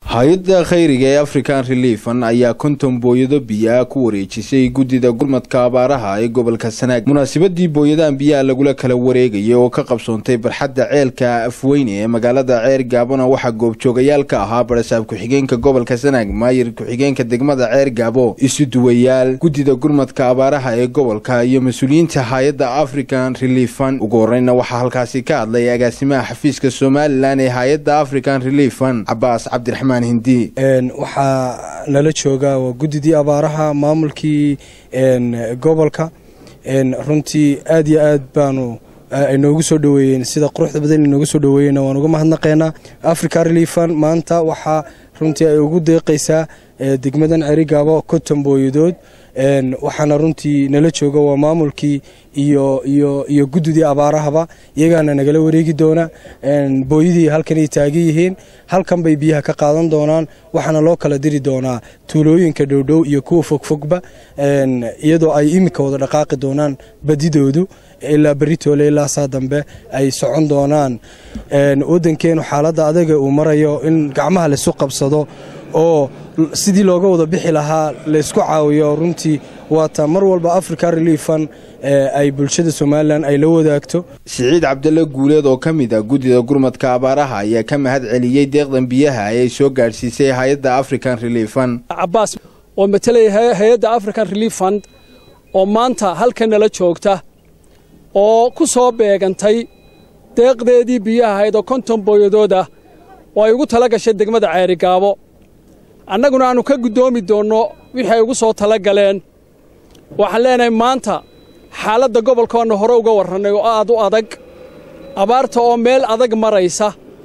hay'adda khayriga ee African Relief Fund ayaa konton booyado biyo ku wareejisay gudida gurmadka abaaraha ee gobolka Sanaag. Munaasabadii booyadahan biyaha lagula kala wareegay oo ka qabsoontay barxadda ceelka Afweyne ee magaalada Ceer Gaabona waxa goobjoogayaal ka ahaa barasaab ku-xigeenka gobolka Sanaag, maayir ku-xigeenka degmada Ceer Gaabo, isuduwayaal gudida gurmadka abaaraha ee gobolka iyo mas'uuliyiinta hay'adda African Relief Fund. Ugu horreynna waxa halkaasi ka hadlay agaasimaha xafiiska Somaliland ee hay'adda African Relief Fund, Abbas Cabdiraxmaan Hindi. waxaa nala jooga waa gudidii abaaraha maamulkii gobolka runtii aad iyo aad baanu inoogu soo dhaweeyeen sida quruxda badan inoogu soo dhaweeyeen waan uga mahadnaqeynaa. African Relief Fund maanta waxaa runtii ay ugu deeqaysaa degmadan Ceer Gaabo konton booyadood waxaana runtii nala jooga waa maamulkii iyo gudidii abaarahaba iyagana nagala wareegi doona booyadii halkan ay taagan yihiin halkan bay biyaha ka qaadan doonaan waxaana loo kala diri doonaa tuulooyinka dhowdhow iyo kuwa fogfogba iyadoo ay imika wada dhaqaaqi doonaan badidoodu ilaa beritoole ilaa saa dambe ay socon doonaan. wadankeenu xaaladda adaga uu marayo in gacmaha la isu qabsado oo sidii looga wada bixi lahaa la isku caawiyo runtii waata mar walba African Relief Fund ay bulshada Somaliland ay la wadaagto. Siciid Cabdulle Guuleed oo kamid ah gudida gurmadka abaaraha ayaa ka mahad celiyay deeqdan biyaha ay soo gaarsiisay hay'adda African Relief Fund. Abbas oo matalay hay'adda African Relief Fund oo maanta halkan nala joogta oo ku soo beegantay deeqdeedii biyaha ahayd oo konton booyadood ah oo ay ugu tala gashay degmada Ceer Gaabo. annaguna aanu ka gudoomi doonno wixii ay ugu soo tala galeen. waxaan leenahay maanta xaaladda gobolkaana hore uga warranay oo aad u adag abaarta oo meel adag maraysa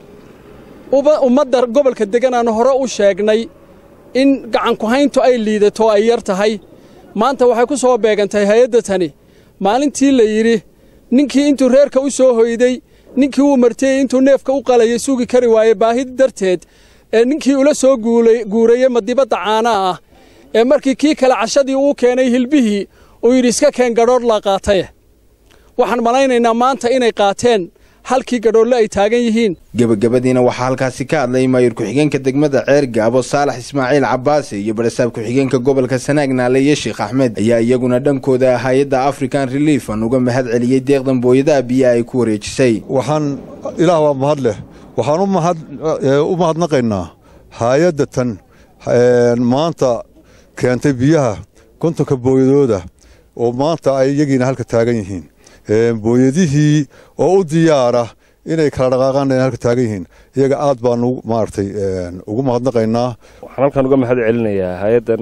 ummadda gobolka degan aan hore u sheegnay in gacan ku hayntu ay liidato ay yar tahay. maanta waxay ku soo beegantay hay'adda tani maalintii la yidhi ninkii intuu reerka u soo hoyday ninkii uu martay intuu neefka u qalayay sugi kari waayey baahida darteed ninkii ula soo guureeyay madibadda caanaha ah markii kii kale cashadii uu keenay hilbihii uu yidhi iska keen gadhoodh la qaatay. waxaan malaynaynaa maanta inay qaateen halkii gadhoodle ay taagan yihiin. gabagabadiina waxaa halkaasi ka hadlay maayir ku-xigeenka degmada Ceer Gaabo Saalax Ismaaciil Cabbaasi iyo barasaab ku-xigeenka gobolka Sanaag Naaleeye Sheekh Axmed ayaa iyaguna dhankooda hay'adda African Relief Fund uga mahad celiyay deeqdan booyadaha biyaha ay ku wareejisay. waxaan ilaah waa mahad leh waxaan u mahadnaqaynaa hay'adda tan maanta keentay biyaha kontonka booyadooda oo maanta ay iyagiina halka taagan yihiin booyadihii oo u diyaara inay kala dhaqaaqaan halka taagan yihiin iyaga aad baan maartay ugu mahadnaqaynaa. waxaan halkan uga mahad celinayaa hay'addan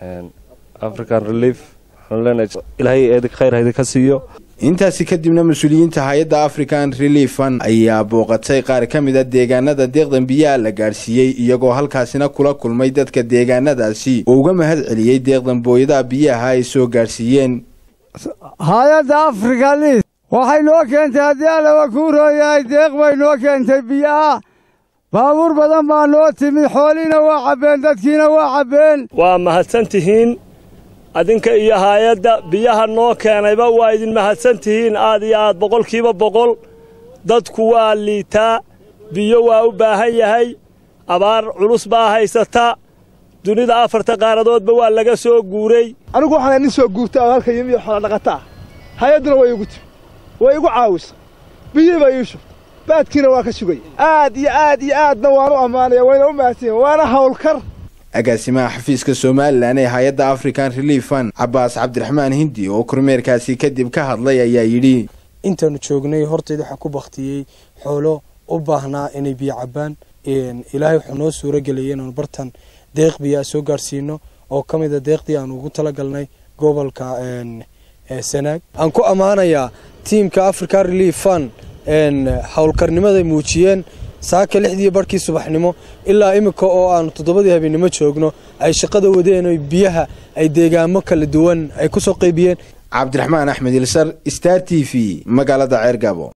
African Relief waxaan leenahay ilaahay idin khayr idinka siiyo. intaasi kadibna mas'uuliyiinta hay'adda African Relief Fund ayaa booqatay qaar ka mid ah deegaanada deeqdan biyaha la gaarsiiyay iyagoo halkaasina kula kulmay dadka deegaanadaasi oo uga mahad celiyay deeqdan booyadaha biyaha ay soo gaarsiiyeen. hay'adda African Relief waxay noo keentay haddii alla waa ku rooyay deeq bay noo keentay biyaha baabuur badan baa noo timid xooliina waa cabbeen dadkiina waa cabbeen. waa mahadsantihiin adinka iyo hay'adda biyaha noo keenayba waa idin mahadsantihiin aad iyo aad boqolkiiba boqol. dadku waa liitaa biyo waa u baahan yahay abaar culus baa haysata dunida afarta qaaradoodba waa laga soo guuray. anigu waxaan nin soo guurtay oo halka yimi xoolo dhaqataa hay'aduna way igu timi way igu caawisay biyo bay ii shubtay baadkiina waa ka sugay aad iyo aadna waan u ammaanaya wayna u mahadsanyihiin waana hawlkar. agaasimaha xafiiska Somaliland ee hay'adda African Relief Fund Abbas Cabdiraxmaan Hindi oo kormeerkaasi kadib ka hadlay ayaa yidhi intaanu joognay horteeda waxa ku baktiyay xoolo u baahnaa inay biyo cabaan ilaahay wuxuu noo suura geliyay inaan bartan deeq biyo soo gaarsiino oo kamid ah deeqdii aan ugu tala galnay gobolka Sanaag. aan ku amaanayaa teamka African Relief Fund hawlkarnimada muujiyeen saaka 6 barkii subaxnimo ilaa imika oo aan 7 habeenimo joogno ay shaqada wadeen oo biyaha ay deegaamo kala duwan ay ku soo qaybiyeen. Cabdiraxmaan Axmed Ilsar Star TV magaalada Ceer Gaabo.